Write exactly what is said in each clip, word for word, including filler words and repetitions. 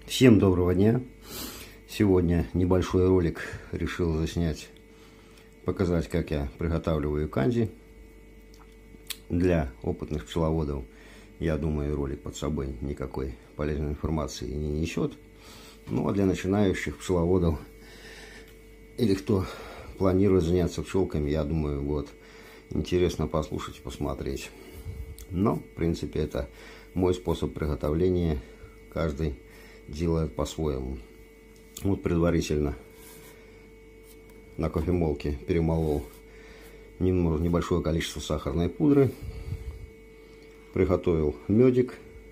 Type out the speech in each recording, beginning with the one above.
Всем доброго дня! Сегодня небольшой ролик решил заснять, показать, как я приготавливаю канди. Для опытных пчеловодов, я думаю, ролик под собой никакой полезной информации не несет. Ну а для начинающих пчеловодов или кто планирует заняться пчелками, я думаю, вот интересно послушать и посмотреть. Но, в принципе, это мой способ приготовления, каждый делает по-своему. Вот предварительно на кофемолке перемолол немного, небольшое количество сахарной пудры, приготовил медик.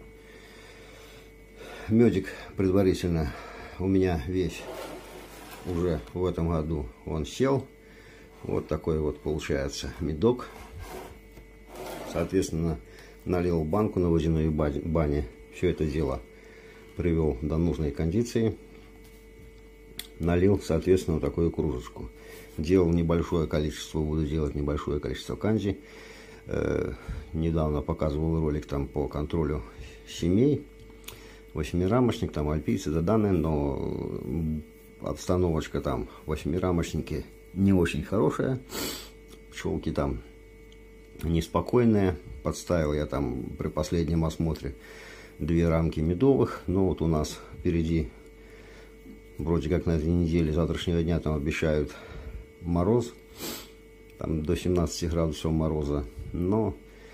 Медик предварительно у меня весь уже в этом году он сел. Вот такой вот получается медок. Соответственно, налил банку на водяной бане. Все это дело привел до нужной кондиции. Налил, соответственно, такую кружечку. Делал небольшое количество, буду делать небольшое количество канди. Э, недавно показывал ролик там по контролю семей. Восьмирамочник, там альпийцы заданные, но обстановочка там восьмирамочники не очень хорошая. Пчелки там неспокойные. Подставил я там при последнем осмотре две рамки медовых. Но вот у нас впереди вроде как на этой неделе, завтрашнего дня там обещают мороз, там до семнадцати градусов мороза. Но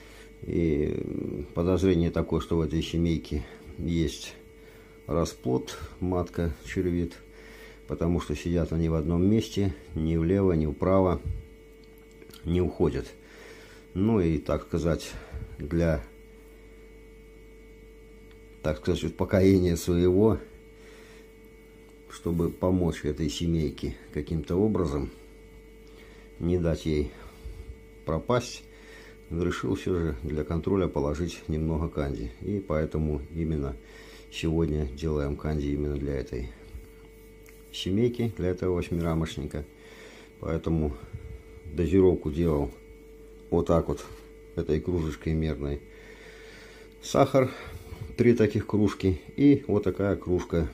и подозрение такое, что в этой семейке есть расплод, матка червит, потому что сидят они в одном месте, ни влево, ни вправо не уходят. Ну и, так сказать, для, так сказать, успокоения своего, чтобы помочь этой семейке каким-то образом, не дать ей пропасть, решил все же для контроля положить немного канди. И поэтому именно сегодня делаем канди именно для этой семейки, для этого восьмирамочника. Поэтому дозировку делал вот так вот этой кружечкой мерной. Сахар, три таких кружки, и вот такая кружка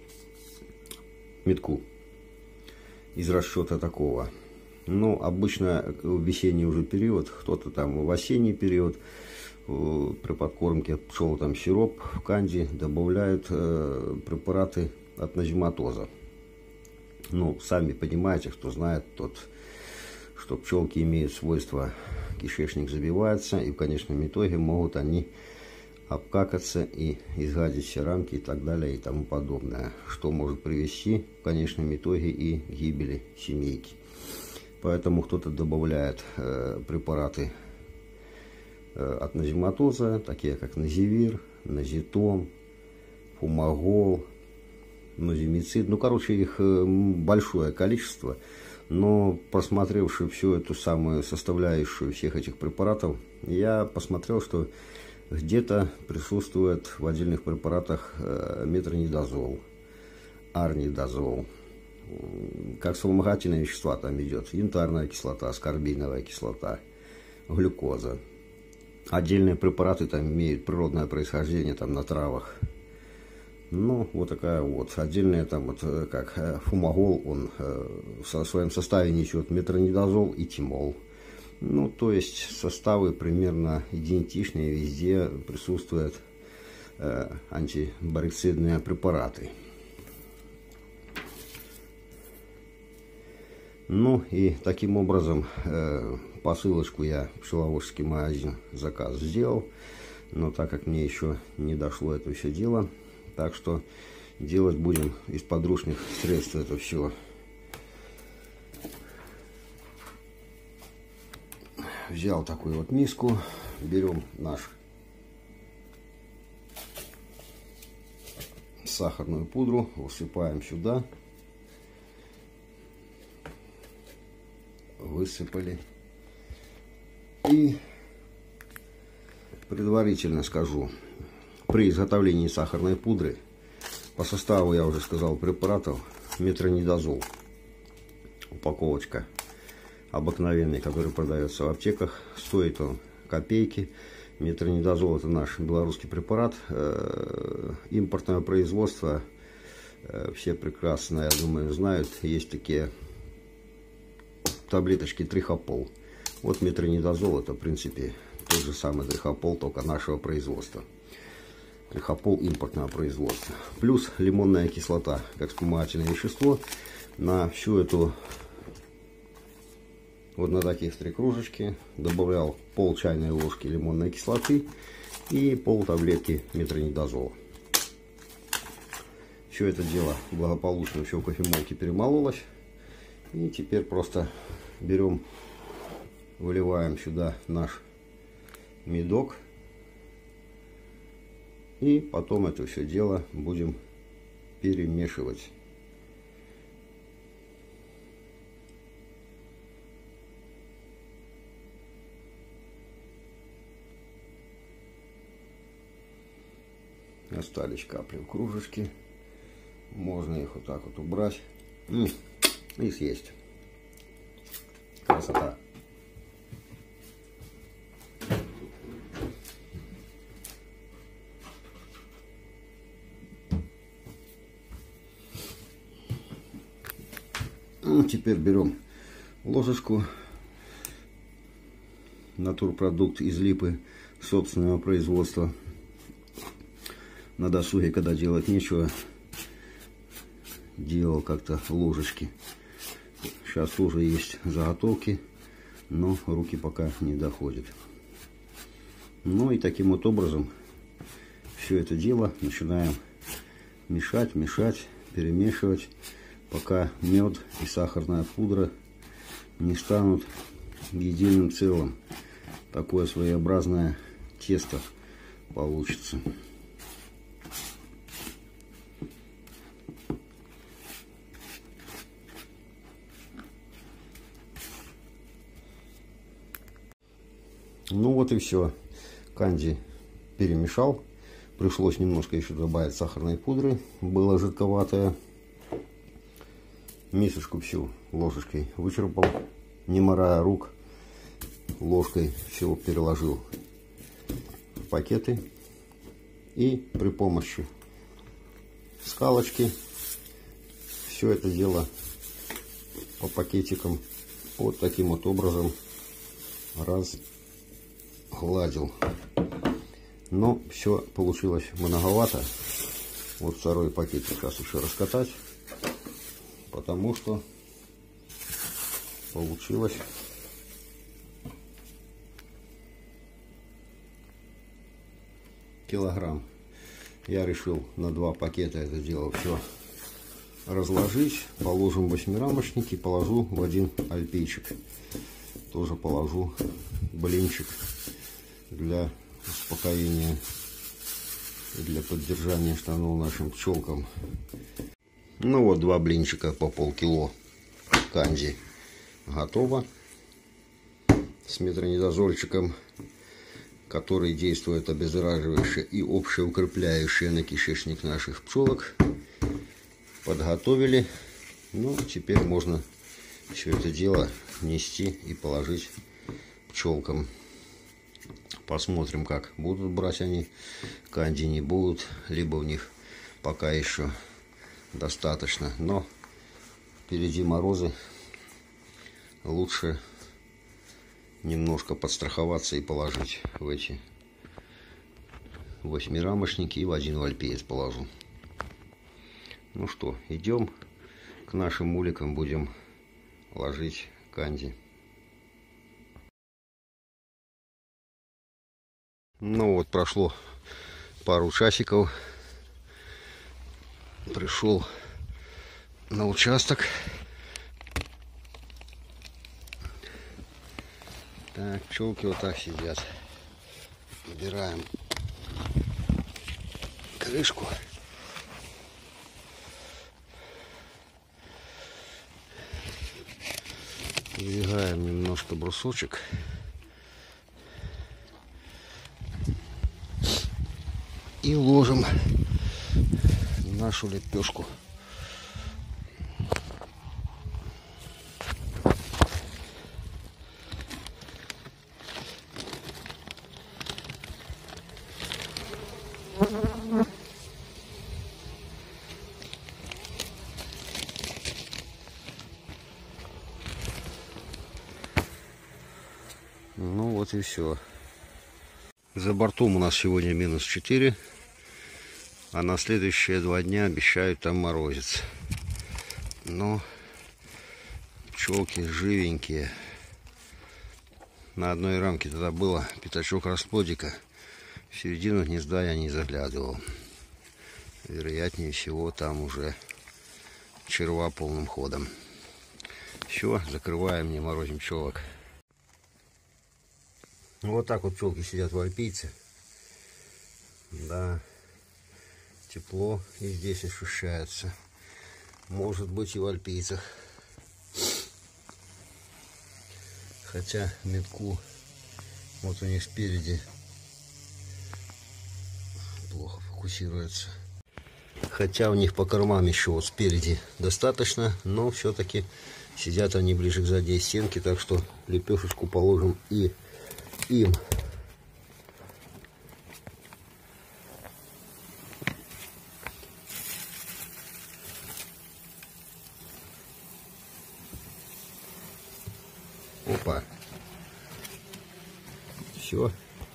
медку из расчета такого. Ну, обычно в весенний уже период, кто-то там в осенний период при подкормке пчел там сироп в канди добавляют э, препараты от назематоза. Ну, сами понимаете, кто знает, тот, что пчелки имеют свойство, кишечник забивается, и в конечном итоге могут они обкакаться и изгадить все рамки и так далее и тому подобное, что может привести в конечном итоге и к гибели семейки. Поэтому кто-то добавляет э, препараты э, от назематоза, такие как називир, назитом, фумагол, ноземицид. Ну, короче, их э, большое количество. Но просмотревши всю эту самую составляющую всех этих препаратов, я посмотрел, что где-то присутствует в отдельных препаратах э, метронидазол, арнидазол. Как вспомогательные вещества там идет янтарная кислота, аскорбиновая кислота, глюкоза. Отдельные препараты там имеют природное происхождение там на травах. Ну, вот такая вот. Отдельная там вот как фумагол, он э, в своем составе несет метронидазол и тимол. Ну, то есть составы примерно идентичные, везде присутствуют э, антибактерицидные препараты. Ну и таким образом э, посылочку я в пчеловодческий магазин заказ сделал, но так как мне еще не дошло это все дело, так что делать будем из подручных средств это все. Взял такую вот миску, берем наш сахарную пудру, высыпаем сюда, высыпали. И предварительно скажу, при изготовлении сахарной пудры по составу я уже сказал препаратов: метронидазол, упаковочка обыкновенный, который продается в аптеках, стоит он копейки. Метронидазол — это наш белорусский препарат э, импортного производства, Все прекрасно, я думаю, знают, есть такие таблеточки трихопол. Вот метронидозол — это, в принципе, тот же самый трихопол, только нашего производства. Трихопол импортного производства. Плюс лимонная кислота, как вспомогательное вещество. На всю эту, вот на таких три кружечки добавлял пол чайной ложки лимонной кислоты и пол таблетки метронидозола. Все это дело благополучно все в кофемолке перемололось. И теперь просто берем, выливаем сюда наш медок. И потом это все дело будем перемешивать. Остались капли в кружечке. Можно их вот так вот убрать и съесть. Красота. Ну, теперь берем ложечку, натурпродукт из липы собственного производства. На досуге, когда делать нечего, делал как-то ложечки. Сейчас тоже есть заготовки, но руки пока не доходят. Ну и таким вот образом все это дело начинаем мешать, мешать, перемешивать, пока мед и сахарная пудра не станут единым целым. Такое своеобразное тесто получится. Ну вот и все. Канди перемешал. Пришлось немножко еще добавить сахарной пудры. Было жидковатое. Мисочку всю ложечкой вычерпал, не морая рук. Ложкой все переложил в пакеты. И при помощи скалочки все это дело по пакетикам вот таким вот образом разгладил. Но все получилось многовато. Вот второй пакет сейчас еще раскатать, потому что получилось килограмм. Я решил на два пакета это дело все разложить. Положим восьмирамочники, положу в один альпейчик. Тоже положу блинчик для успокоения и для поддержания штанов нашим пчелкам. Ну вот, два блинчика по полкило канди готово. С метронидозольчиком, который действует обеззараживающе и общеукрепляюще на кишечник наших пчелок. Подготовили. Ну, теперь можно все это дело нести и положить пчелкам. Посмотрим, как будут брать они канди, не будут, либо у них пока еще достаточно. Но впереди морозы, лучше немножко подстраховаться и положить в эти восьмирамочники, и в один вальпеец положу. Ну что, идем к нашим уликам, будем ложить канди. Ну вот, прошло пару часиков. Пришел на участок. Так, пчелки вот так сидят. Убираем крышку. Выдвигаем немножко брусочек. И ложим нашу лепешку. Ну вот и все. За бортом у нас сегодня минус четыре. А на следующие два дня обещают там морозец. Но пчелки живенькие. На одной рамке тогда было пятачок расплодика. В середину гнезда я не заглядывал. Вероятнее всего там уже черва полным ходом. Все, закрываем, не морозим пчелок. Вот так вот пчелки сидят в альпийце. Да, тепло и здесь ощущается. Может быть и в альпийцах. Хотя метку вот у них спереди плохо фокусируется. Хотя у них по кормам еще вот спереди достаточно, но все-таки сидят они ближе к задней стенке, так что лепешечку положим и им. Опа. Все.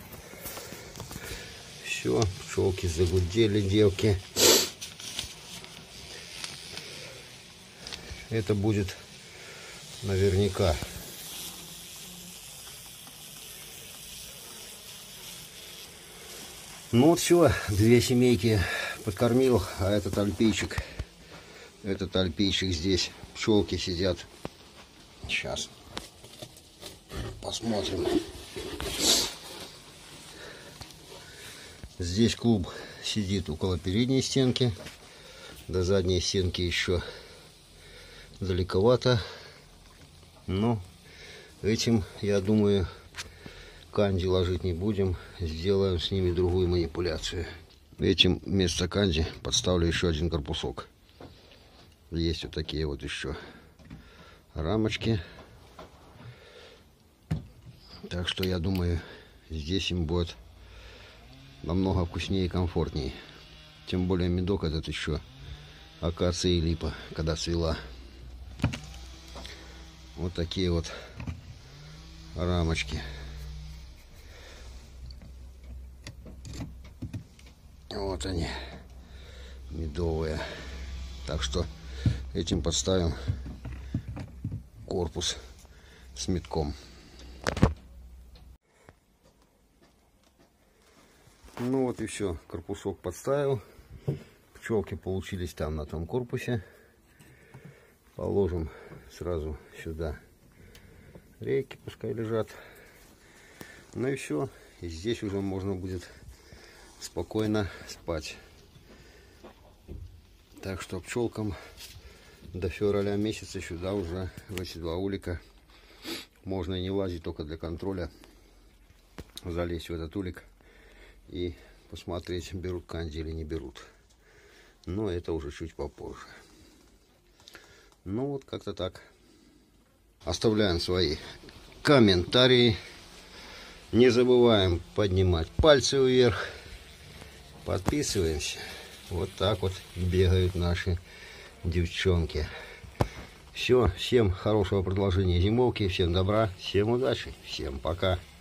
Все, пчелки загудели, девки. Это будет наверняка. Ну вот все, две семейки подкормил, а этот альпийчик, этот альпийчик здесь, пчелки сидят. Сейчас посмотрим. Здесь клуб сидит около передней стенки, до задней стенки еще далековато, но этим, я думаю, канди ложить не будем, сделаем с ними другую манипуляцию. Этим вместо канди подставлю еще один корпусок. Есть вот такие вот еще рамочки, так что я думаю, здесь им будет намного вкуснее и комфортнее. Тем более медок этот еще акация и липа, когда цвела. Вот такие вот рамочки. Вот они, медовые. Так что этим подставим корпус с медком. Ну вот и все, корпусок подставил. Пчелки получились там на том корпусе. Положим сразу сюда рейки, пускай лежат. Ну и все. И здесь уже можно будет спокойно спать. Так что пчелкам до февраля месяца сюда уже в эти два улика можно и не лазить, только для контроля залезть в этот улик и посмотреть, берут канди или не берут. Но это уже чуть попозже. Ну вот как-то так. Оставляем свои комментарии. Не забываем поднимать пальцы вверх. Подписываемся. Вот так вот бегают наши девчонки. Все, всем хорошего продолжения зимовки, всем добра, всем удачи, всем пока.